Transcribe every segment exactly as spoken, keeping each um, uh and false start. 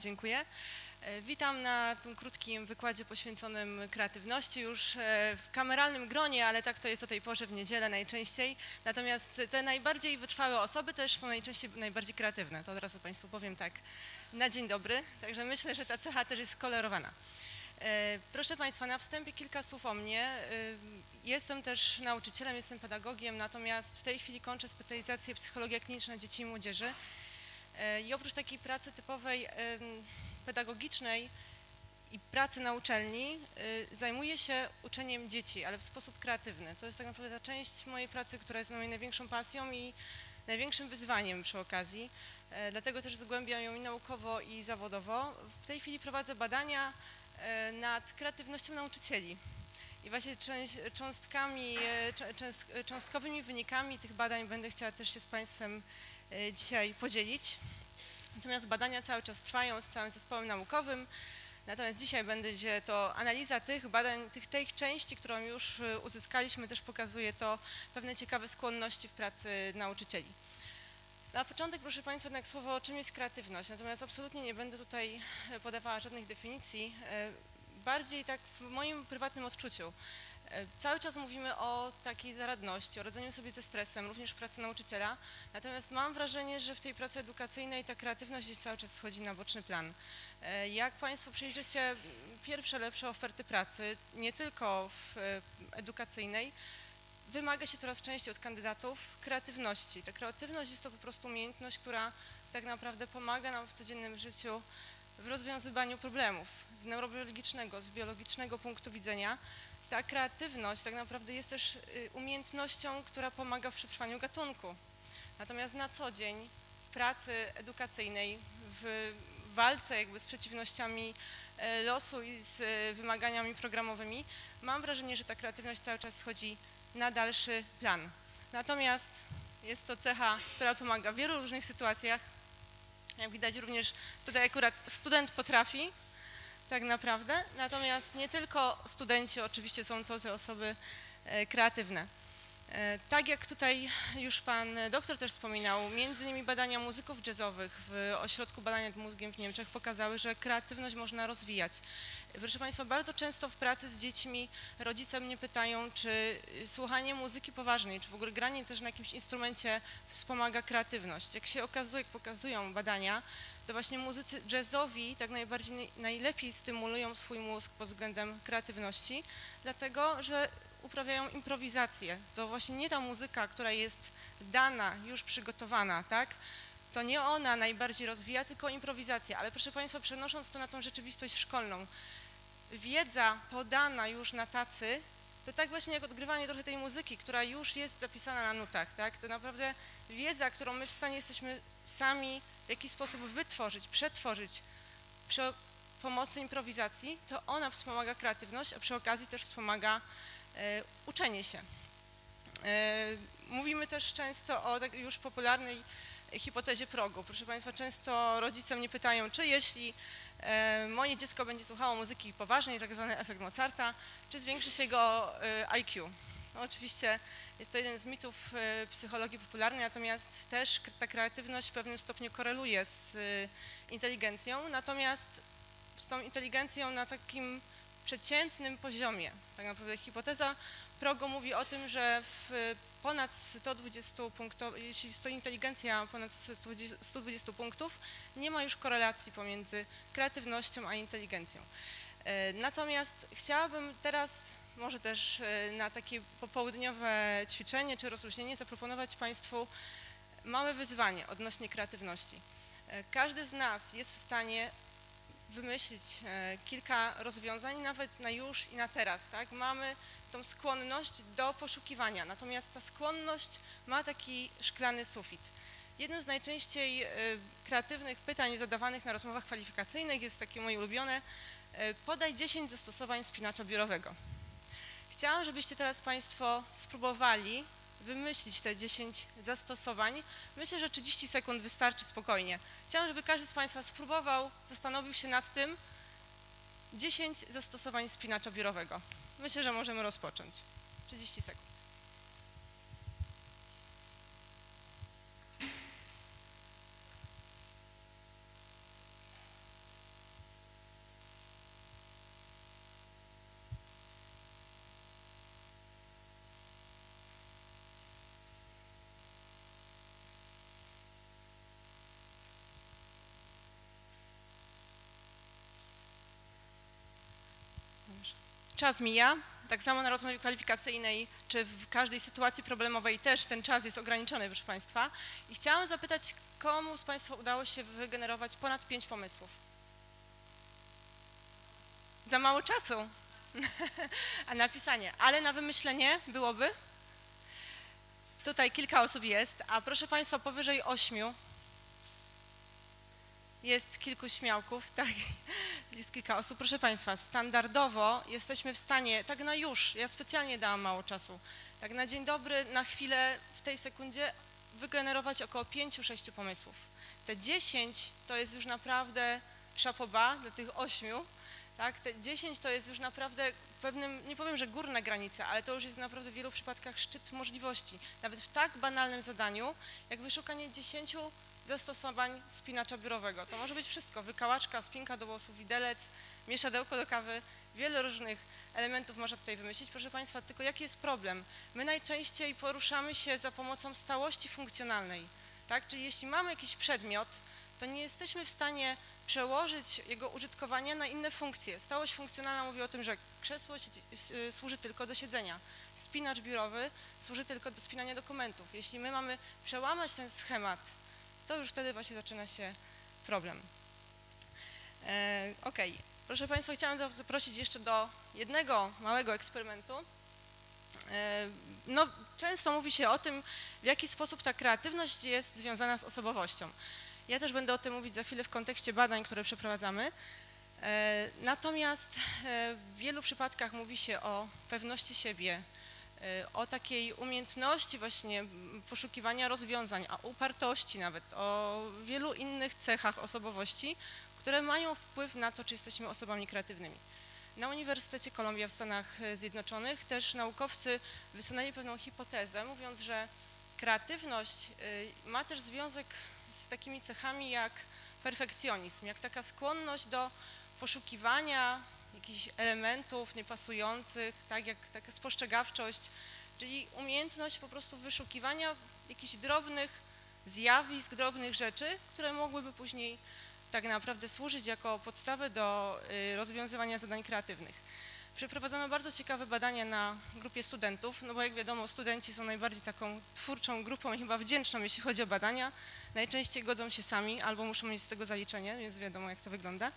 Dziękuję. Witam na tym krótkim wykładzie poświęconym kreatywności już w kameralnym gronie, ale tak to jest o tej porze w niedzielę najczęściej. Natomiast te najbardziej wytrwałe osoby też są najczęściej najbardziej kreatywne. To od razu Państwu powiem tak na dzień dobry. Także myślę, że ta cecha też jest skolerowana. Proszę Państwa, na wstępie kilka słów o mnie. Jestem też nauczycielem, jestem pedagogiem, natomiast w tej chwili kończę specjalizację psychologia kliniczna dzieci i młodzieży. I oprócz takiej pracy typowej pedagogicznej i pracy na uczelni zajmuję się uczeniem dzieci, ale w sposób kreatywny. To jest tak naprawdę ta część mojej pracy, która jest moją największą pasją i największym wyzwaniem przy okazji. Dlatego też zgłębiam ją i naukowo, i zawodowo. W tej chwili prowadzę badania nad kreatywnością nauczycieli. I właśnie cząstkami, cząstkowymi wynikami tych badań będę chciała też się z Państwem dzisiaj podzielić. Natomiast badania cały czas trwają z całym zespołem naukowym. Natomiast dzisiaj będzie to analiza tych badań, tych, tych części, którą już uzyskaliśmy, też pokazuje to pewne ciekawe skłonności w pracy nauczycieli. Na początek, proszę Państwa, jednak słowo, czym jest kreatywność. Natomiast absolutnie nie będę tutaj podawała żadnych definicji. Bardziej tak w moim prywatnym odczuciu. Cały czas mówimy o takiej zaradności, o radzeniu sobie ze stresem, również w pracy nauczyciela. Natomiast mam wrażenie, że w tej pracy edukacyjnej ta kreatywność gdzieś cały czas schodzi na boczny plan. Jak Państwo przejrzycie pierwsze lepsze oferty pracy, nie tylko w edukacyjnej, wymaga się coraz częściej od kandydatów kreatywności. Ta kreatywność jest to po prostu umiejętność, która tak naprawdę pomaga nam w codziennym życiu w rozwiązywaniu problemów z neurobiologicznego, z biologicznego punktu widzenia. Ta kreatywność tak naprawdę jest też umiejętnością, która pomaga w przetrwaniu gatunku. Natomiast na co dzień w pracy edukacyjnej, w walce jakby z przeciwnościami losu i z wymaganiami programowymi, mam wrażenie, że ta kreatywność cały czas schodzi na dalszy plan. Natomiast jest to cecha, która pomaga w wielu różnych sytuacjach. Jak widać również tutaj akurat student potrafi, tak naprawdę, natomiast nie tylko studenci, oczywiście są to te osoby kreatywne. Tak jak tutaj już Pan doktor też wspominał, między innymi badania muzyków jazzowych w Ośrodku Badania nad Mózgiem w Niemczech pokazały, że kreatywność można rozwijać. Proszę Państwa, bardzo często w pracy z dziećmi rodzice mnie pytają, czy słuchanie muzyki poważnej, czy w ogóle granie też na jakimś instrumencie wspomaga kreatywność. Jak się okazuje, jak pokazują badania, to właśnie muzycy jazzowi tak najbardziej, najlepiej stymulują swój mózg pod względem kreatywności, dlatego że uprawiają improwizację. To właśnie nie ta muzyka, która jest dana, już przygotowana, tak? To nie ona najbardziej rozwija, tylko improwizacja. Ale proszę Państwa, przenosząc to na tą rzeczywistość szkolną, wiedza podana już na tacy, to tak właśnie jak odgrywanie trochę tej muzyki, która już jest zapisana na nutach, tak? To naprawdę wiedza, którą my w stanie jesteśmy sami w jakiś sposób wytworzyć, przetworzyć przy pomocy improwizacji, to ona wspomaga kreatywność, a przy okazji też wspomaga e, uczenie się. E, mówimy też często o tak już popularnej hipotezie progu. Proszę Państwa, często rodzice mnie pytają, czy jeśli e, moje dziecko będzie słuchało muzyki poważnej, tak zwany efekt Mozarta, czy zwiększy się jego e, I Q. No, oczywiście jest to jeden z mitów e, psychologii popularnej, natomiast też ta kreatywność w pewnym stopniu koreluje z e, inteligencją, natomiast z tą inteligencją na takim przeciętnym poziomie. Tak naprawdę hipoteza progu mówi o tym, że w ponad sto dwudziestu punktów, jeśli jest to inteligencja ponad stu dwudziestu punktów, nie ma już korelacji pomiędzy kreatywnością a inteligencją. Natomiast chciałabym teraz może też na takie popołudniowe ćwiczenie czy rozluźnienie zaproponować Państwu małe wyzwanie odnośnie kreatywności. Każdy z nas jest w stanie wymyślić kilka rozwiązań, nawet na już i na teraz, tak? Mamy tą skłonność do poszukiwania, natomiast ta skłonność ma taki szklany sufit. Jednym z najczęściej kreatywnych pytań zadawanych na rozmowach kwalifikacyjnych jest takie moje ulubione: podaj dziesięć zastosowań spinacza biurowego. Chciałam, żebyście teraz Państwo spróbowali wymyślić te dziesięć zastosowań. Myślę, że trzydzieści sekund wystarczy spokojnie. Chciałam, żeby każdy z Państwa spróbował, zastanowił się nad tym. dziesięć zastosowań spinacza biurowego. Myślę, że możemy rozpocząć. trzydzieści sekund. Czas mija, tak samo na rozmowie kwalifikacyjnej, czy w każdej sytuacji problemowej też ten czas jest ograniczony, proszę Państwa. I chciałam zapytać, komu z Państwa udało się wygenerować ponad pięć pomysłów? Za mało czasu a napisanie, ale na wymyślenie byłoby? Tutaj kilka osób jest, a proszę Państwa, powyżej ośmiu jest kilku śmiałków, tak, jest kilka osób. Proszę Państwa, standardowo jesteśmy w stanie, tak na już, ja specjalnie dałam mało czasu, tak na dzień dobry, na chwilę, w tej sekundzie wygenerować około pięciu, sześciu pomysłów. Te dziesięć to jest już naprawdę szapoba dla tych ośmiu, tak, te dziesięć to jest już naprawdę pewnym, nie powiem, że górna granica, ale to już jest naprawdę w wielu przypadkach szczyt możliwości. Nawet w tak banalnym zadaniu, jak wyszukanie dziesięciu zastosowań spinacza biurowego. To może być wszystko, wykałaczka, spinka do włosów, widelec, mieszadełko do kawy, wiele różnych elementów można tutaj wymyślić. Proszę Państwa, tylko jaki jest problem? My najczęściej poruszamy się za pomocą stałości funkcjonalnej, tak? Czyli jeśli mamy jakiś przedmiot, to nie jesteśmy w stanie przełożyć jego użytkowania na inne funkcje. Stałość funkcjonalna mówi o tym, że krzesło służy tylko do siedzenia, spinacz biurowy służy tylko do spinania dokumentów. Jeśli my mamy przełamać ten schemat, to już wtedy właśnie zaczyna się problem. E, ok, proszę Państwa, chciałam zaprosić jeszcze do jednego małego eksperymentu. E, no, często mówi się o tym, w jaki sposób ta kreatywność jest związana z osobowością. Ja też będę o tym mówić za chwilę w kontekście badań, które przeprowadzamy. E, natomiast e, w wielu przypadkach mówi się o pewności siebie, o takiej umiejętności właśnie poszukiwania rozwiązań, o upartości nawet, o wielu innych cechach osobowości, które mają wpływ na to, czy jesteśmy osobami kreatywnymi. Na Uniwersytecie Columbia w Stanach Zjednoczonych też naukowcy wysunęli pewną hipotezę, mówiąc, że kreatywność ma też związek z takimi cechami jak perfekcjonizm, jak taka skłonność do poszukiwania jakichś elementów niepasujących, tak jak taka spostrzegawczość, czyli umiejętność po prostu wyszukiwania jakichś drobnych zjawisk, drobnych rzeczy, które mogłyby później tak naprawdę służyć jako podstawę do rozwiązywania zadań kreatywnych. Przeprowadzono bardzo ciekawe badania na grupie studentów, no bo jak wiadomo, studenci są najbardziej taką twórczą grupą i chyba wdzięczną, jeśli chodzi o badania. Najczęściej godzą się sami albo muszą mieć z tego zaliczenie, więc wiadomo, jak to wygląda.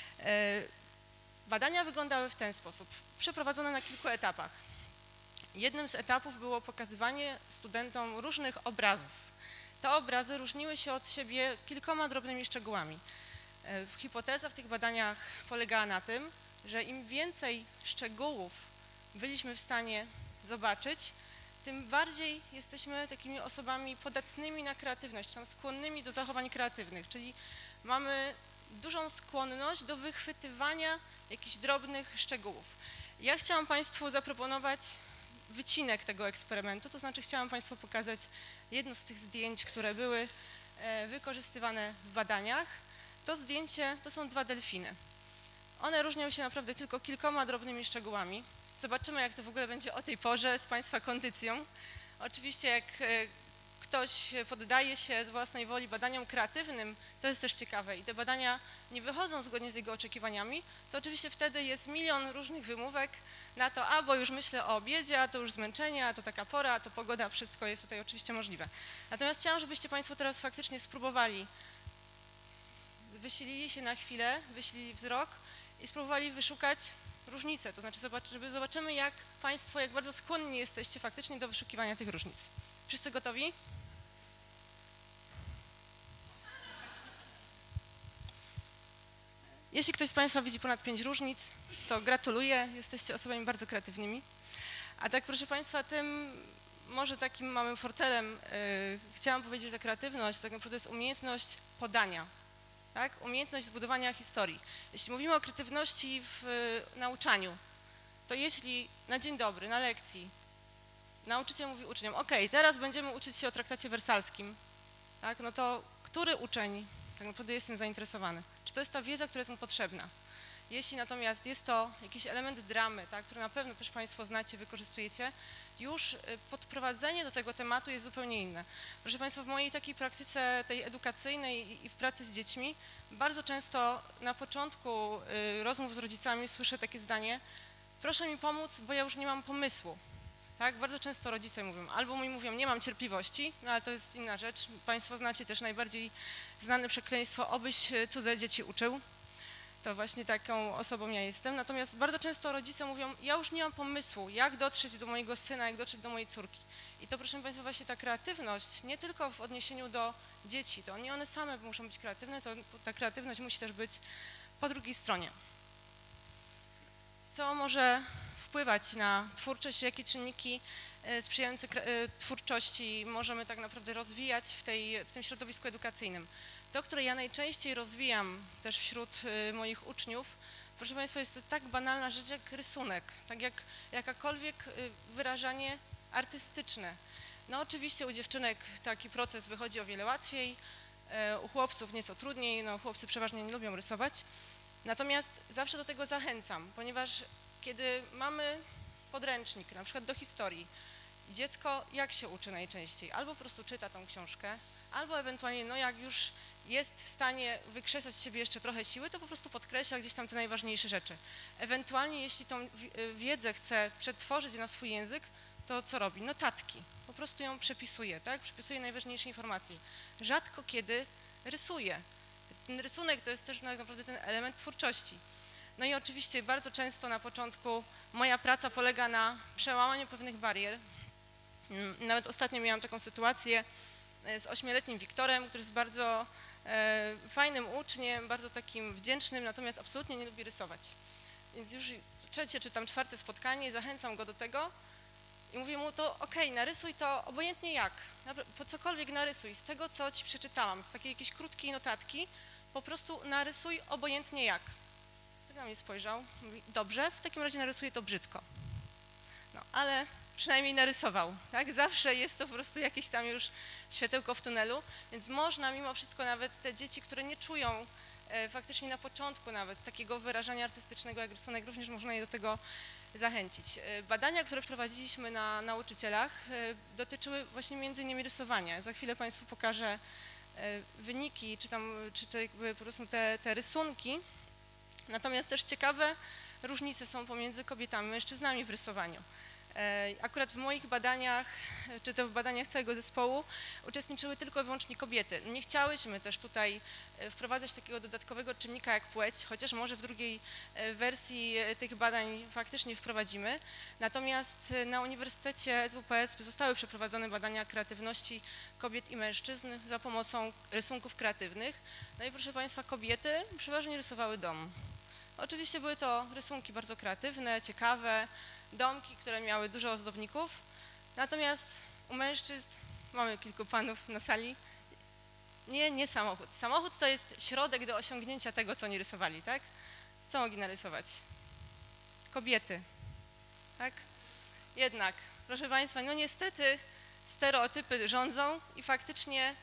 Badania wyglądały w ten sposób, przeprowadzone na kilku etapach. Jednym z etapów było pokazywanie studentom różnych obrazów. Te obrazy różniły się od siebie kilkoma drobnymi szczegółami. Hipoteza w tych badaniach polegała na tym, że im więcej szczegółów byliśmy w stanie zobaczyć, tym bardziej jesteśmy takimi osobami podatnymi na kreatywność, tam skłonnymi do zachowań kreatywnych, czyli mamy dużą skłonność do wychwytywania jakichś drobnych szczegółów. Ja chciałam Państwu zaproponować wycinek tego eksperymentu, to znaczy chciałam Państwu pokazać jedno z tych zdjęć, które były wykorzystywane w badaniach. To zdjęcie to są dwa delfiny. One różnią się naprawdę tylko kilkoma drobnymi szczegółami. Zobaczymy, jak to w ogóle będzie o tej porze z Państwa kondycją. Oczywiście jak ktoś poddaje się z własnej woli badaniom kreatywnym, to jest też ciekawe i te badania nie wychodzą zgodnie z jego oczekiwaniami, to oczywiście wtedy jest milion różnych wymówek na to, a bo już myślę o obiedzie, a to już zmęczenie, a to taka pora, a to pogoda, wszystko jest tutaj oczywiście możliwe. Natomiast chciałam, żebyście Państwo teraz faktycznie spróbowali, wysilili się na chwilę, wysilili wzrok i spróbowali wyszukać różnice, to znaczy żeby zobaczymy, jak Państwo, jak bardzo skłonni jesteście faktycznie do wyszukiwania tych różnic. Wszyscy gotowi? Jeśli ktoś z Państwa widzi ponad pięć różnic, to gratuluję, jesteście osobami bardzo kreatywnymi. A tak, proszę Państwa, tym może takim małym fortelem yy, chciałam powiedzieć, że kreatywność tak naprawdę jest umiejętność podania, tak? Umiejętność zbudowania historii. Jeśli mówimy o kreatywności w yy, nauczaniu, to jeśli na dzień dobry, na lekcji nauczyciel mówi uczniom, ok, teraz będziemy uczyć się o traktacie wersalskim, tak? No to który uczeń tak naprawdę jest tym zainteresowany? Czy to jest ta wiedza, która jest mu potrzebna? Jeśli natomiast jest to jakiś element dramy, tak, który na pewno też Państwo znacie, wykorzystujecie, już podprowadzenie do tego tematu jest zupełnie inne. Proszę Państwa, w mojej takiej praktyce tej edukacyjnej i w pracy z dziećmi bardzo często na początku rozmów z rodzicami słyszę takie zdanie, proszę mi pomóc, bo ja już nie mam pomysłu. Tak, bardzo często rodzice mówią, albo mi mówią, nie mam cierpliwości, no ale to jest inna rzecz. Państwo znacie też najbardziej znane przekleństwo, obyś cudze dzieci uczył. To właśnie taką osobą ja jestem. Natomiast bardzo często rodzice mówią, ja już nie mam pomysłu, jak dotrzeć do mojego syna, jak dotrzeć do mojej córki. I to, proszę Państwa, właśnie ta kreatywność, nie tylko w odniesieniu do dzieci, to nie one same muszą być kreatywne, to ta kreatywność musi też być po drugiej stronie. Co może wpływać na twórczość, jakie czynniki sprzyjające twórczości możemy tak naprawdę rozwijać w, tej, w tym środowisku edukacyjnym. To, które ja najczęściej rozwijam też wśród moich uczniów, proszę Państwa, jest to tak banalna rzecz jak rysunek, tak jak jakakolwiek wyrażanie artystyczne. No oczywiście u dziewczynek taki proces wychodzi o wiele łatwiej, u chłopców nieco trudniej, no chłopcy przeważnie nie lubią rysować. Natomiast zawsze do tego zachęcam, ponieważ kiedy mamy podręcznik, na przykład do historii, dziecko jak się uczy najczęściej? Albo po prostu czyta tą książkę, albo ewentualnie, no jak już jest w stanie wykrzesać z siebie jeszcze trochę siły, to po prostu podkreśla gdzieś tam te najważniejsze rzeczy. Ewentualnie, jeśli tą wiedzę chce przetworzyć na swój język, to co robi? Notatki. Po prostu ją przepisuje, tak? Przepisuje najważniejsze informacje. Rzadko kiedy rysuje. Ten rysunek to jest też tak naprawdę ten element twórczości. No i oczywiście bardzo często na początku moja praca polega na przełamaniu pewnych barier. Nawet ostatnio miałam taką sytuację z ośmioletnim Wiktorem, który jest bardzo e, fajnym uczniem, bardzo takim wdzięcznym, natomiast absolutnie nie lubi rysować. Więc już trzecie czy tam czwarte spotkanie, zachęcam go do tego i mówię mu, to okej, okay, narysuj to obojętnie jak, po cokolwiek narysuj, z tego co ci przeczytałam, z takiej jakiejś krótkiej notatki, po prostu narysuj obojętnie jak. Tak na mnie spojrzał, mówi, dobrze, w takim razie narysuję to brzydko. No, ale przynajmniej narysował, tak? Zawsze jest to po prostu jakieś tam już światełko w tunelu, więc można mimo wszystko nawet te dzieci, które nie czują e, faktycznie na początku nawet takiego wyrażania artystycznego jak rysunek, również można je do tego zachęcić. E, badania, które prowadziliśmy na nauczycielach e, dotyczyły właśnie między innymi rysowania. Za chwilę Państwu pokażę e, wyniki, czy tam, czy to jakby po prostu te, te rysunki. Natomiast też ciekawe różnice są pomiędzy kobietami i mężczyznami w rysowaniu. Akurat w moich badaniach, czy to w badaniach całego zespołu uczestniczyły tylko i wyłącznie kobiety. Nie chciałyśmy też tutaj wprowadzać takiego dodatkowego czynnika jak płeć, chociaż może w drugiej wersji tych badań faktycznie wprowadzimy. Natomiast na Uniwersytecie S W P S zostały przeprowadzone badania kreatywności kobiet i mężczyzn za pomocą rysunków kreatywnych. No i proszę Państwa, kobiety przeważnie rysowały dom. Oczywiście były to rysunki bardzo kreatywne, ciekawe, domki, które miały dużo ozdobników, natomiast u mężczyzn, mamy kilku panów na sali, nie, nie samochód. Samochód to jest środek do osiągnięcia tego, co oni rysowali, tak? Co mogli narysować? Kobiety, tak? Jednak, proszę Państwa, no niestety stereotypy rządzą i faktycznie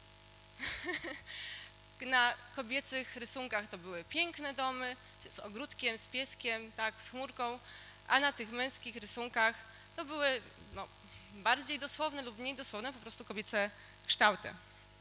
na kobiecych rysunkach to były piękne domy z ogródkiem, z pieskiem, tak, z chmurką, a na tych męskich rysunkach to były no, bardziej dosłowne lub mniej dosłowne, po prostu kobiece kształty.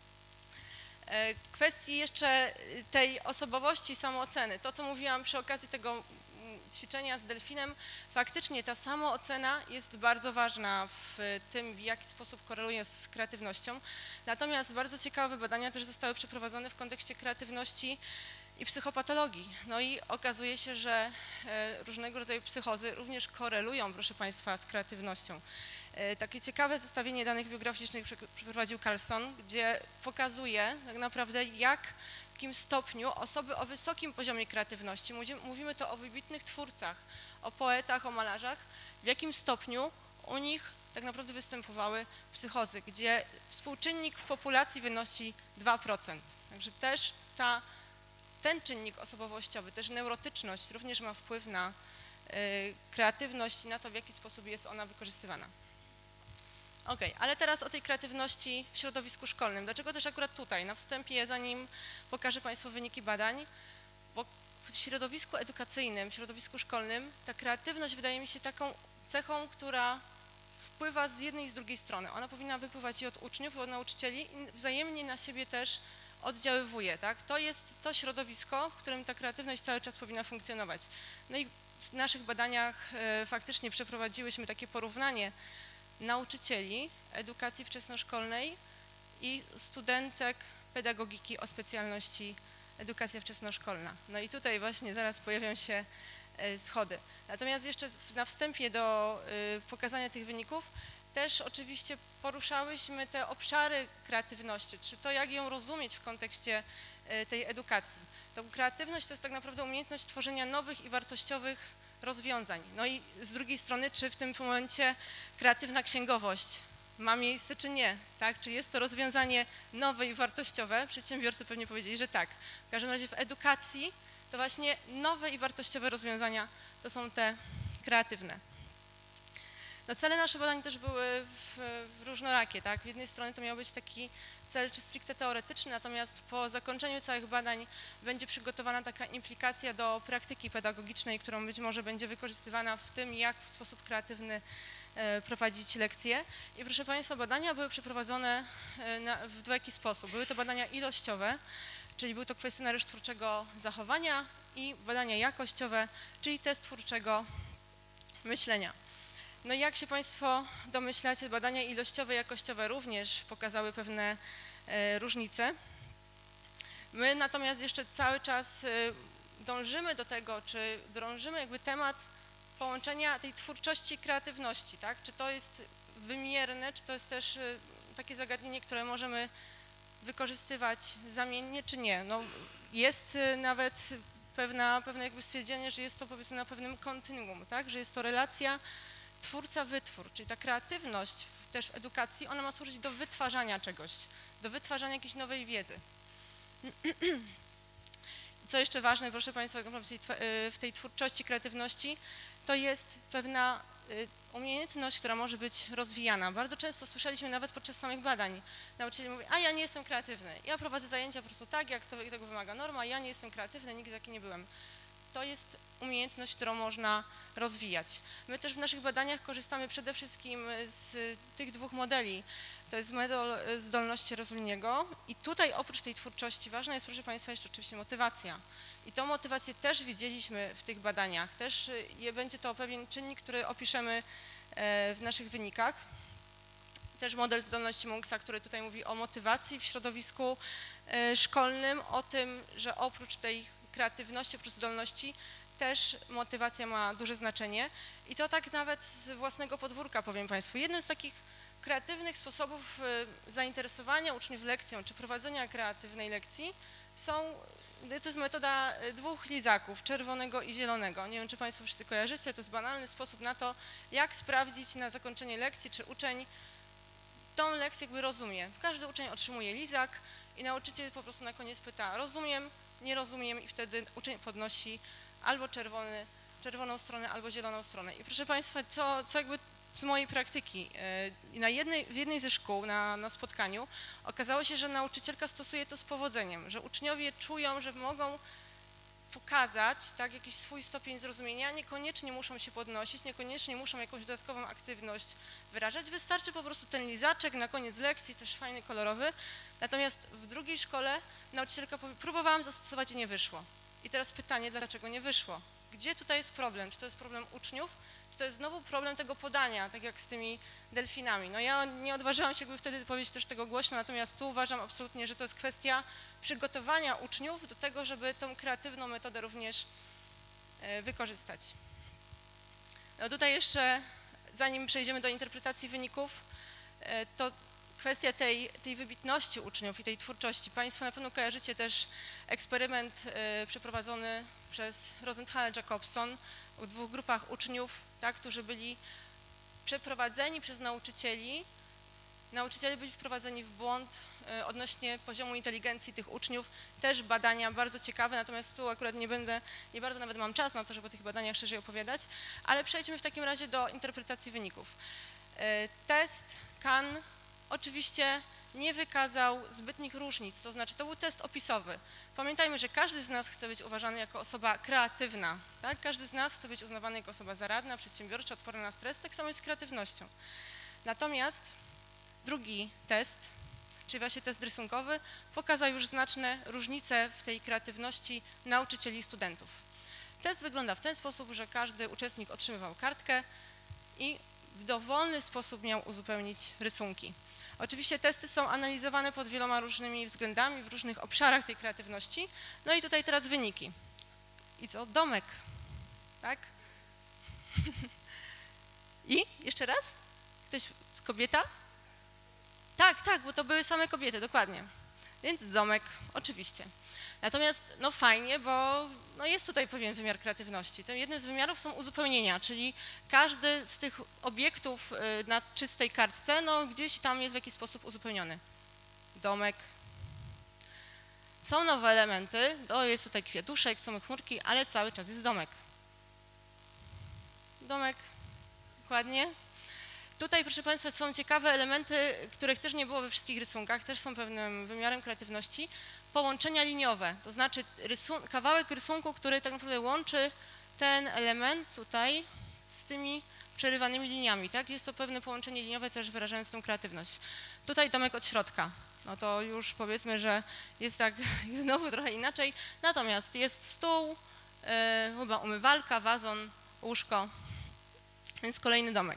Kwestii jeszcze tej osobowości, samooceny, to co mówiłam przy okazji tego ćwiczenia z delfinem, faktycznie ta samoocena jest bardzo ważna w tym, w jaki sposób koreluje z kreatywnością. Natomiast bardzo ciekawe badania też zostały przeprowadzone w kontekście kreatywności i psychopatologii. No i okazuje się, że różnego rodzaju psychozy również korelują, proszę Państwa, z kreatywnością. Takie ciekawe zestawienie danych biograficznych przeprowadził Carlson, gdzie pokazuje tak naprawdę, jak, w jakim stopniu osoby o wysokim poziomie kreatywności, mówimy to o wybitnych twórcach, o poetach, o malarzach, w jakim stopniu u nich tak naprawdę występowały psychozy, gdzie współczynnik w populacji wynosi dwa procent. Także też ta Ten czynnik osobowościowy, też neurotyczność również ma wpływ na y, kreatywność i na to, w jaki sposób jest ona wykorzystywana. Ok, ale teraz o tej kreatywności w środowisku szkolnym. Dlaczego też akurat tutaj, na wstępie, zanim pokażę Państwu wyniki badań, bo w środowisku edukacyjnym, w środowisku szkolnym ta kreatywność wydaje mi się taką cechą, która wpływa z jednej i z drugiej strony. Ona powinna wypływać i od uczniów, i od nauczycieli i wzajemnie na siebie też oddziaływuje, tak? To jest to środowisko, w którym ta kreatywność cały czas powinna funkcjonować. No i w naszych badaniach faktycznie przeprowadziłyśmy takie porównanie nauczycieli edukacji wczesnoszkolnej i studentek pedagogiki o specjalności edukacja wczesnoszkolna. No i tutaj właśnie zaraz pojawią się schody. Natomiast jeszcze na wstępie do pokazania tych wyników też oczywiście poruszałyśmy te obszary kreatywności, czy to jak ją rozumieć w kontekście tej edukacji. To kreatywność to jest tak naprawdę umiejętność tworzenia nowych i wartościowych rozwiązań. No i z drugiej strony, czy w tym momencie kreatywna księgowość ma miejsce, czy nie, tak? Czy jest to rozwiązanie nowe i wartościowe? Przedsiębiorcy pewnie powiedzieli, że tak. W każdym razie w edukacji to właśnie nowe i wartościowe rozwiązania to są te kreatywne. No cele naszych badań też były w, w różnorakie, tak? Z jednej strony to miał być taki cel czy stricte teoretyczny, natomiast po zakończeniu całych badań będzie przygotowana taka implikacja do praktyki pedagogicznej, którą być może będzie wykorzystywana w tym, jak w sposób kreatywny prowadzić lekcje. I proszę Państwa, badania były przeprowadzone na, w dwojaki sposób. Były to badania ilościowe, czyli był to kwestionariusz twórczego zachowania, i badania jakościowe, czyli test twórczego myślenia. No i jak się Państwo domyślacie, badania ilościowe i jakościowe również pokazały pewne e, różnice. My natomiast jeszcze cały czas e, dążymy do tego, czy drążymy jakby temat połączenia tej twórczości i kreatywności, tak? Czy to jest wymierne, czy to jest też e, takie zagadnienie, które możemy wykorzystywać zamiennie, czy nie. No, jest e, nawet pewna, pewne jakby stwierdzenie, że jest to powiedzmy na pewnym kontynuum, tak? Że jest to relacja twórca-wytwór, czyli ta kreatywność w, też w edukacji, ona ma służyć do wytwarzania czegoś, do wytwarzania jakiejś nowej wiedzy. Co jeszcze ważne, proszę Państwa, w tej, w tej twórczości, kreatywności, to jest pewna umiejętność, która może być rozwijana. Bardzo często słyszeliśmy nawet podczas samych badań, nauczyciel mówi, a ja nie jestem kreatywny, ja prowadzę zajęcia po prostu tak, jak to, jak tego wymaga norma, ja nie jestem kreatywny, nigdy taki nie byłem. To jest umiejętność, którą można rozwijać. My też w naszych badaniach korzystamy przede wszystkim z tych dwóch modeli. To jest model zdolności Rozumiego i tutaj oprócz tej twórczości ważna jest, proszę Państwa, jeszcze oczywiście motywacja. I tą motywację też widzieliśmy w tych badaniach. Też będzie to pewien czynnik, który opiszemy w naszych wynikach. Też model zdolności Monksa, który tutaj mówi o motywacji w środowisku szkolnym, o tym, że oprócz tej kreatywności, oprócz zdolności też motywacja ma duże znaczenie i to tak nawet z własnego podwórka powiem Państwu. Jednym z takich kreatywnych sposobów zainteresowania uczniów lekcją czy prowadzenia kreatywnej lekcji są, to jest metoda dwóch lizaków, czerwonego i zielonego. Nie wiem, czy Państwo wszyscy kojarzycie, to jest banalny sposób na to, jak sprawdzić na zakończenie lekcji, czy uczeń tą lekcję jakby rozumie. Każdy uczeń otrzymuje lizak i nauczyciel po prostu na koniec pyta, rozumiem, nie rozumiem i wtedy uczeń podnosi albo czerwony, czerwoną stronę, albo zieloną stronę. I proszę Państwa, co, co jakby z mojej praktyki, na jednej, w jednej ze szkół na, na spotkaniu okazało się, że nauczycielka stosuje to z powodzeniem, że uczniowie czują, że mogą pokazać tak, jakiś swój stopień zrozumienia, niekoniecznie muszą się podnosić, niekoniecznie muszą jakąś dodatkową aktywność wyrażać, wystarczy po prostu ten lizaczek na koniec lekcji, też fajny, kolorowy. Natomiast w drugiej szkole nauczycielka powie, próbowałam zastosować i nie wyszło. I teraz pytanie, dlaczego nie wyszło? Gdzie tutaj jest problem? Czy to jest problem uczniów? Czy to jest znowu problem tego podania, tak jak z tymi delfinami? No ja nie odważyłam się jakby wtedy powiedzieć też tego głośno, natomiast tu uważam absolutnie, że to jest kwestia przygotowania uczniów do tego, żeby tą kreatywną metodę również wykorzystać. No tutaj jeszcze, zanim przejdziemy do interpretacji wyników, to kwestia tej, tej wybitności uczniów i tej twórczości. Państwo na pewno kojarzycie też eksperyment y, przeprowadzony przez Rosenthal-Jacobson w dwóch grupach uczniów, tak, którzy byli przeprowadzeni przez nauczycieli. Nauczyciele byli wprowadzeni w błąd y, odnośnie poziomu inteligencji tych uczniów. Też badania bardzo ciekawe, natomiast tu akurat nie będę, nie bardzo nawet mam czas na to, żeby o tych badaniach szerzej opowiadać, ale przejdźmy w takim razie do interpretacji wyników. Y, test Can oczywiście nie wykazał zbytnich różnic, to znaczy to był test opisowy. Pamiętajmy, że każdy z nas chce być uważany jako osoba kreatywna, tak? Każdy z nas chce być uznawany jako osoba zaradna, przedsiębiorcza, odporna na stres, tak samo jest z kreatywnością. Natomiast drugi test, czyli właśnie test rysunkowy, pokazał już znaczne różnice w tej kreatywności nauczycieli i studentów. Test wygląda w ten sposób, że każdy uczestnik otrzymywał kartkę i w dowolny sposób miał uzupełnić rysunki. Oczywiście testy są analizowane pod wieloma różnymi względami, w różnych obszarach tej kreatywności. No i tutaj teraz wyniki. I co? Domek. Tak? I? Jeszcze raz? Ktoś z kobieta? Tak, tak, bo to były same kobiety, dokładnie. Więc domek, oczywiście. Natomiast no fajnie, bo no jest tutaj pewien wymiar kreatywności. Tym jednym z wymiarów są uzupełnienia, czyli każdy z tych obiektów na czystej kartce no gdzieś tam jest w jakiś sposób uzupełniony. Domek. Są nowe elementy, to jest tutaj kwiatuszek, są chmurki, ale cały czas jest domek. Domek, dokładnie. Tutaj, proszę Państwa, są ciekawe elementy, których też nie było we wszystkich rysunkach, też są pewnym wymiarem kreatywności. Połączenia liniowe, to znaczy rysun kawałek rysunku, który tak naprawdę łączy ten element tutaj z tymi przerywanymi liniami. Tak? Jest to pewne połączenie liniowe, też wyrażając tą kreatywność. Tutaj domek od środka. No to już powiedzmy, że jest tak znowu trochę inaczej. Natomiast jest stół, yy, chyba umywalka, wazon, łóżko, więc kolejny domek.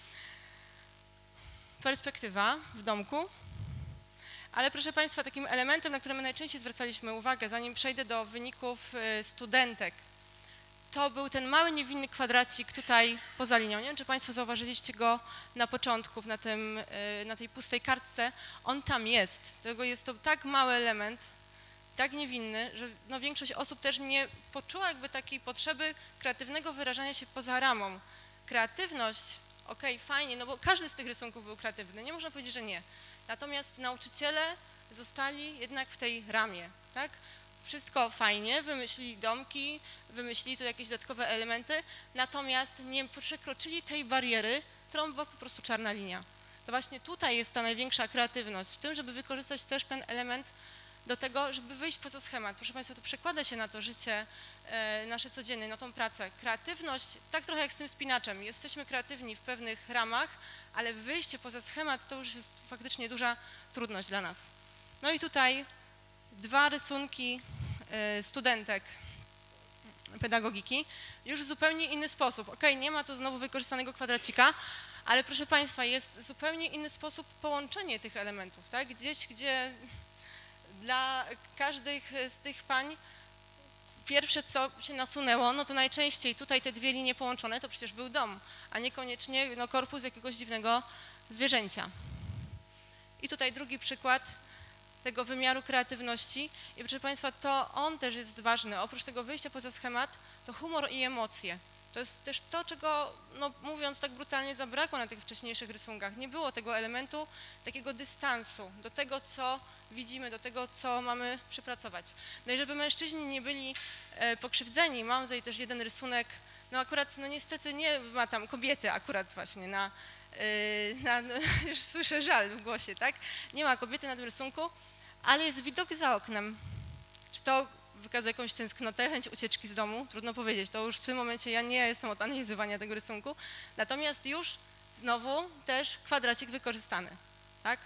Perspektywa w domku, ale proszę Państwa, takim elementem, na który my najczęściej zwracaliśmy uwagę, zanim przejdę do wyników studentek, to był ten mały, niewinny kwadracik tutaj poza linią. Nie wiem, czy Państwo zauważyliście go na początku, na, tym, na tej pustej kartce. On tam jest. Tego jest to tak mały element, tak niewinny, że no większość osób też nie poczuła jakby takiej potrzeby kreatywnego wyrażania się poza ramą. Kreatywność, okej, okay, fajnie, no bo każdy z tych rysunków był kreatywny, nie można powiedzieć, że nie. Natomiast nauczyciele zostali jednak w tej ramie, tak? Wszystko fajnie, wymyślili domki, wymyślili tu jakieś dodatkowe elementy, natomiast nie przekroczyli tej bariery, którą była po prostu czarna linia. To właśnie tutaj jest ta największa kreatywność, w tym, żeby wykorzystać też ten element do tego, żeby wyjść poza schemat. Proszę Państwa, to przekłada się na to życie e, nasze codzienne, na tą pracę. Kreatywność, tak trochę jak z tym spinaczem, jesteśmy kreatywni w pewnych ramach, ale wyjście poza schemat to już jest faktycznie duża trudność dla nas. No i tutaj dwa rysunki e, studentek pedagogiki, już w zupełnie inny sposób. Ok, nie ma tu znowu wykorzystanego kwadracika, ale proszę Państwa, jest zupełnie inny sposób połączenia tych elementów, tak? Gdzieś, gdzie dla każdej z tych pań pierwsze, co się nasunęło, no to najczęściej tutaj te dwie linie połączone, to przecież był dom, a niekoniecznie no, korpus jakiegoś dziwnego zwierzęcia. I tutaj drugi przykład tego wymiaru kreatywności i proszę Państwa, to on też jest ważny. Oprócz tego wyjścia poza schemat, to humor i emocje. To jest też to, czego, no, mówiąc tak brutalnie, zabrakło na tych wcześniejszych rysunkach. Nie było tego elementu, takiego dystansu do tego, co widzimy, do tego, co mamy przepracować. No i żeby mężczyźni nie byli e, pokrzywdzeni, mam tutaj też jeden rysunek, no akurat, no niestety nie ma tam kobiety akurat właśnie na, e, na no, już słyszę żal w głosie, tak? Nie ma kobiety na tym rysunku, ale jest widok za oknem. Czy to wykazuje jakąś tęsknotę, chęć ucieczki z domu? Trudno powiedzieć, to już w tym momencie ja nie jestem od analizowania tego rysunku. Natomiast już znowu też kwadracik wykorzystany, tak?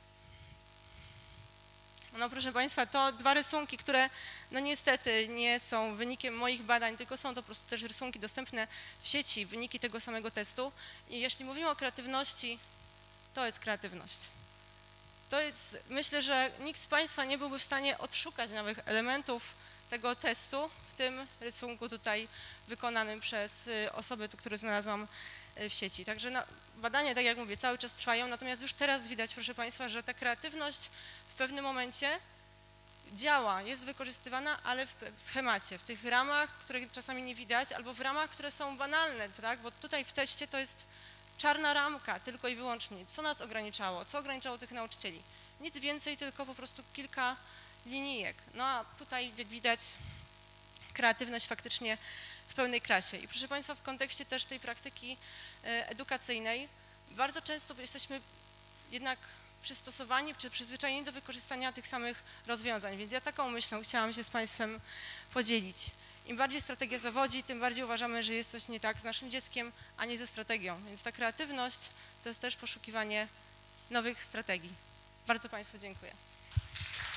No proszę Państwa, to dwa rysunki, które no niestety nie są wynikiem moich badań, tylko są to po prostu też rysunki dostępne w sieci, wyniki tego samego testu. I jeśli mówimy o kreatywności, to jest kreatywność. To jest, myślę, że nikt z Państwa nie byłby w stanie odszukać nowych elementów tego testu w tym rysunku tutaj wykonanym przez osoby, które znalazłam w sieci. Także no, badania, tak jak mówię, cały czas trwają, natomiast już teraz widać, proszę Państwa, że ta kreatywność w pewnym momencie działa, jest wykorzystywana, ale w schemacie, w tych ramach, których czasami nie widać, albo w ramach, które są banalne, tak? Bo tutaj w teście to jest czarna ramka tylko i wyłącznie. Co nas ograniczało? Co ograniczało tych nauczycieli? Nic więcej, tylko po prostu kilka linijek. No a tutaj, jak widać, kreatywność faktycznie w pełnej krasie. I proszę Państwa, w kontekście też tej praktyki edukacyjnej bardzo często jesteśmy jednak przystosowani czy przyzwyczajeni do wykorzystania tych samych rozwiązań, więc ja taką myślą chciałam się z Państwem podzielić. Im bardziej strategia zawodzi, tym bardziej uważamy, że jest coś nie tak z naszym dzieckiem, a nie ze strategią. Więc ta kreatywność to jest też poszukiwanie nowych strategii. Bardzo Państwu dziękuję.